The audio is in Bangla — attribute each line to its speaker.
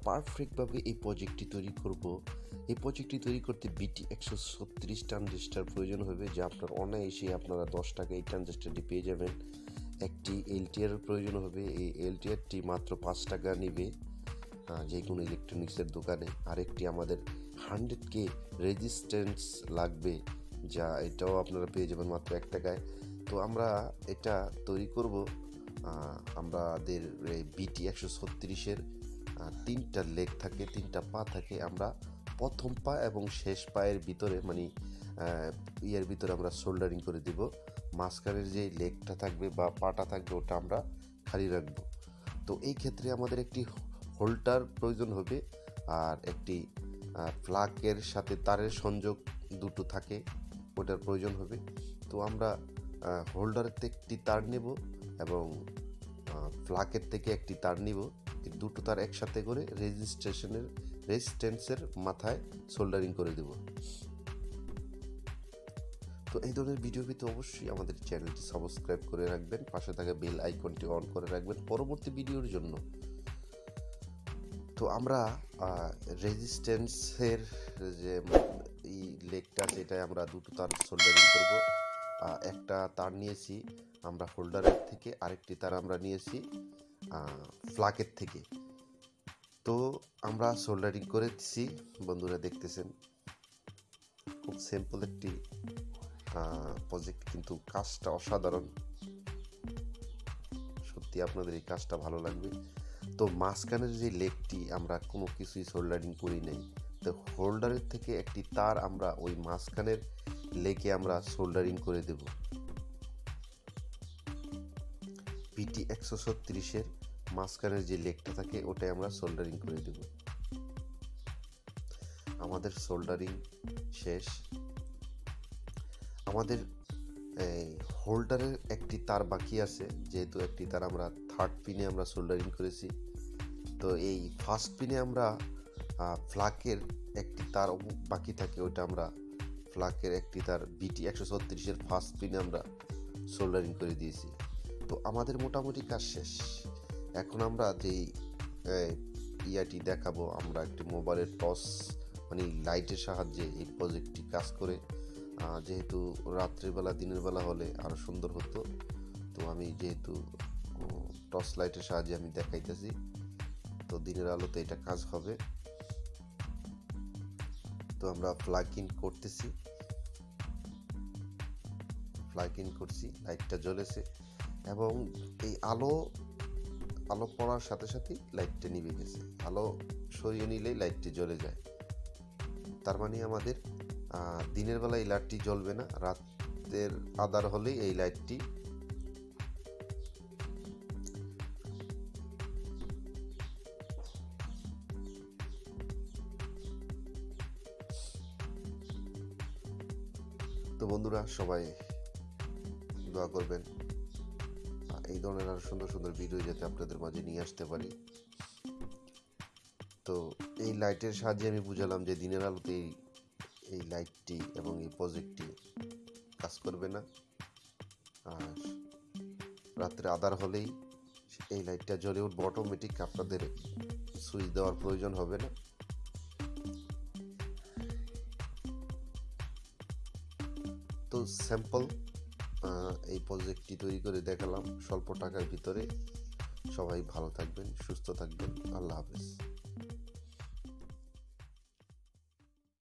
Speaker 1: পারফেক্টভাবে এই প্রজেক্টটি তৈরি করব, এই প্রজেক্টটি তৈরি করতে BT136 ট্রানজিস্টার প্রয়োজন হবে, যা আপনার অনায়াসে আপনারা 10 টাকা এই ট্রানজিস্টারটি পেয়ে যাবেন। একটি LTR প্রয়োজন হবে, এই LTRটি মাত্র 5 টাকা নেবে যে কোনো ইলেকট্রনিক্সের দোকানে। আরেকটি আমাদের 100K রেজিস্ট্যান্স লাগবে, যা এটাও আপনারা পেয়ে যাবেন মাত্র 1 টাকায়। তো আমরা এটা তৈরি করব। আমাদের BT136-এর 3টা লেগ থাকে, 3টা পা থাকে। আমরা প্রথম পা এবং শেষ পায়ের ভিতরে ইয়ের ভিতরে আমরা সোল্ডারিং করে দিব। মাঝখানের যে লেগটা থাকবে বা পাটা থাকবে ওটা আমরা খালি রাখবো। তো এই ক্ষেত্রে আমাদের একটি হোল্ডার প্রয়োজন হবে, আর একটি প্লাগের সাথে তারের সংযোগ দুটো থাকে, ওটার প্রয়োজন হবে। তো আমরা হোল্ডারের থেকে একটি তার নেব এবং প্লাগের থেকে একটি তার নিব। এই দুটো তার একসাথে করে রেজিস্ট্যান্সের মাথায় সোল্ডারিং করে দেব। তো এই ধরনের ভিডিও পেতে অবশ্যই আমাদের চ্যানেলটি সাবস্ক্রাইব করে রাখবেন, পাশে থাকা বেল আইকনটি অন করে রাখবেন পরবর্তী ভিডিওর জন্য। তো আমরা রেজিস্ট্যান্সের যে এই লেগটা যেটায় আমরা দুটো তার সোল্ডারিং করব। একটা তার নিয়েছি আমরা হোল্ডারের থেকে, আরেকটি তার আমরা নিয়েছি প্লাগের থেকে। তো আমরা সোল্ডারিং করে দিচ্ছি, বন্ধুরা দেখতেছেন। খুব সিম্পল একটি প্রজেক্ট, কিন্তু কাজটা অসাধারণ। সত্যি আপনাদের এই কাজটা ভালো লাগবে। তো মাঝখানের যে লেগটি আমরা কোনো কিছুই সোল্ডারিং করি নাই, তো হোল্ডারের থেকে একটি তার আমরা ওই মাঝখানের লেগে আমরা সোল্ডারিং করে দেব। BT136-এর মাঝখানের যে লেগটা থাকে ওটাই আমরা সোল্ডারিং করে দেব। আমাদের সোল্ডারিং শেষ। আমাদের হোল্ডারের একটি তার বাকি আছে, যেহেতু একটি তার আমরা থার্ড পিনে আমরা সোল্ডারিং করেছি। তো এই ফার্স্ট পিনে আমরা প্লাগের একটি তার বাকি থাকে, ওইটা আমরা প্লাগের একটি তার BT136-এর ফার্স্ট পিনে আমরা সোল্ডারিং করে দিয়েছি। তো আমাদের মোটামুটি কাজ শেষ। এখন আমরা যেই ইয়াটি দেখাবো, আমরা একটি মোবাইলের টর্চ লাইটের সাহায্যে এই প্রজেক্টটি কাজ করে। যেহেতু রাত্রিবেলা দিনের বেলা হলে আরও সুন্দর হতো, তো আমি যেহেতু টর্চ লাইটের সাহায্যে আমি দেখাইতেছি, তো দিনের আলোতে এটা কাজ হবে। তো আমরা প্লাগ ইন করছি, লাইটটা জ্বলেছে এবং এই আলো পড়ার সাথে সাথেই লাইটটা নিভে গেছে। আলো সরিয়ে নিলেই লাইটটি জ্বলে যায়। তার মানে আমাদের দিনের বেলা এই লাইটটি জ্বলবে না, রাতের আধার হলেই এই লাইটটি তো বন্ধুরা সবাই দোয়া করবেন এই ধরনের আরো সুন্দর সুন্দর ভিডিও যাতে আপনাদের মাঝে নিয়ে আসতে পারি। তো এই লাইটের সাহায্যে আমি বুঝালাম যে দিনের আলোতে এই লাইটটি এবং এই প্রজেক্টটি কাজ করবে না, আর রাত্রে আধার হলেই এই লাইটটা জ্বলে উঠবে অটোমেটিক, আপনাদের সুইচ দেওয়ার প্রয়োজন হবে না। তো স্যাম্পল এই প্রজেক্টটি তৈরি করে দেখালাম স্বল্প টাকার ভিতরে। সবাই ভালো থাকবেন, সুস্থ থাকবেন। আল্লাহ হাফেজ।